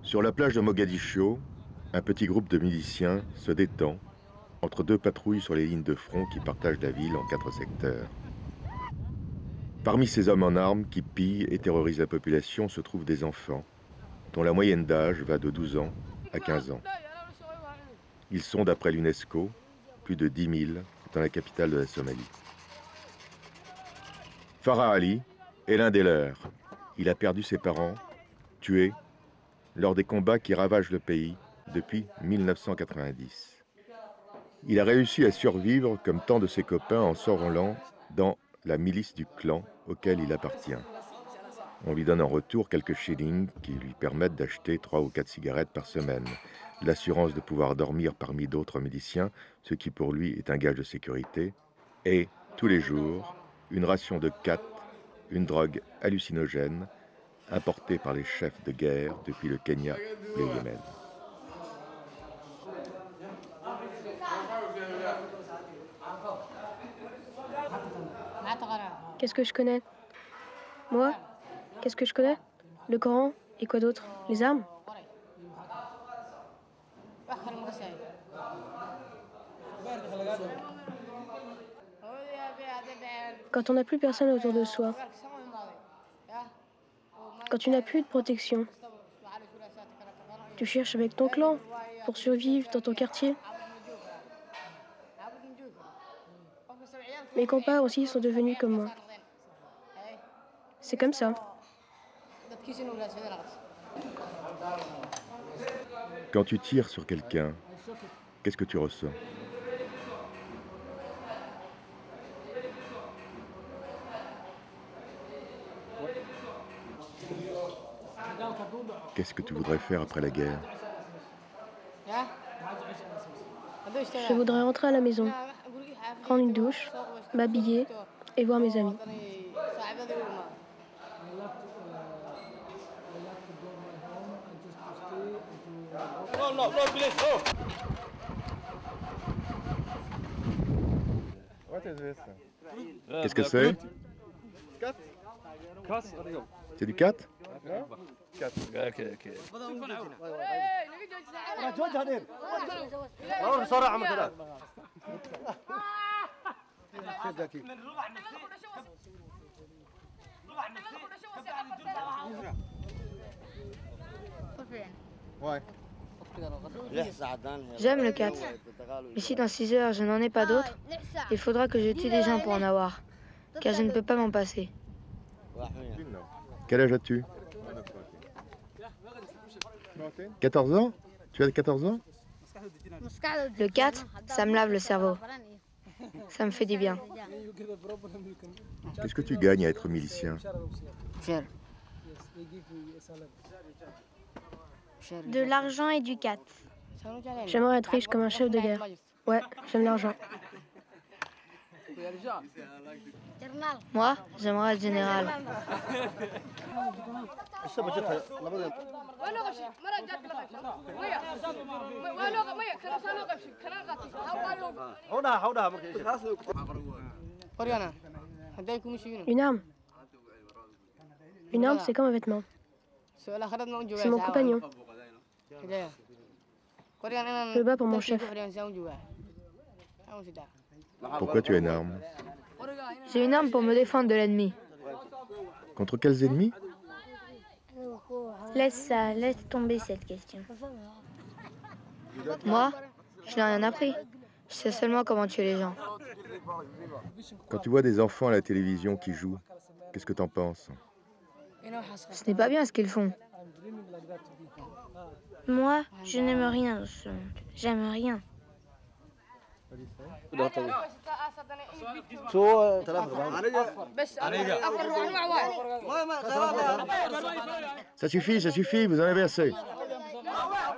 Sur la plage de Mogadiscio, un petit groupe de miliciens se détend entre deux patrouilles sur les lignes de front qui partagent la ville en 4 secteurs. Parmi ces hommes en armes qui pillent et terrorisent la population se trouvent des enfants, dont la moyenne d'âge va de 12 ans à 15 ans. Ils sont, d'après l'UNESCO, plus de 10 000 dans la capitale de la Somalie. Farah Ali est l'un des leurs. Il a perdu ses parents, tués, lors des combats qui ravagent le pays depuis 1990. Il a réussi à survivre comme tant de ses copains en s'enrôlant dans la milice du clan auquel il appartient. On lui donne en retour quelques shillings qui lui permettent d'acheter 3 ou 4 cigarettes par semaine, l'assurance de pouvoir dormir parmi d'autres miliciens, ce qui pour lui est un gage de sécurité, et, tous les jours, une ration de khat, une drogue hallucinogène, importée par les chefs de guerre depuis le Kenya et le Yémen. Qu'est-ce que je connais? Moi? Qu'est-ce que je connais? Le Coran et quoi d'autre? Les armes? Quand on n'a plus personne autour de soi, quand tu n'as plus de protection, tu cherches avec ton clan pour survivre dans ton quartier. Mes compas aussi sont devenus comme moi. C'est comme ça. Quand tu tires sur quelqu'un, qu'est-ce que tu ressens? Qu'est-ce que tu voudrais faire après la guerre? Je voudrais rentrer à la maison, prendre une douche, m'habiller et voir mes amis. Qu'est-ce que c'est? C'est du khat? J'aime le khat. Mais si dans 6 heures je n'en ai pas d'autres, il faudra que je tue des gens pour en avoir, car je ne peux pas m'en passer. Quel âge as-tu? 14 ans? Tu as 14 ans? Le khat, ça me lave le cerveau. Ça me fait du bien. Qu'est-ce que tu gagnes à être milicien? De l'argent et du khat. J'aimerais être riche comme un chef de guerre. Ouais, j'aime l'argent. Moi, j'aimerais être général. Une arme. Une arme, c'est comme un vêtement. C'est mon compagnon. Je me bats pour mon chef. Pourquoi tu as une arme? J'ai une arme pour me défendre de l'ennemi. Contre quels ennemis? Laisse ça, laisse tomber cette question. Moi, je n'ai rien appris. Je sais seulement comment tuer les gens. Quand tu vois des enfants à la télévision qui jouent, qu'est-ce que t'en penses? Ce n'est pas bien ce qu'ils font. Moi, je n'aime rien dans ce monde. J'aime rien. Ça suffit, vous en avez assez.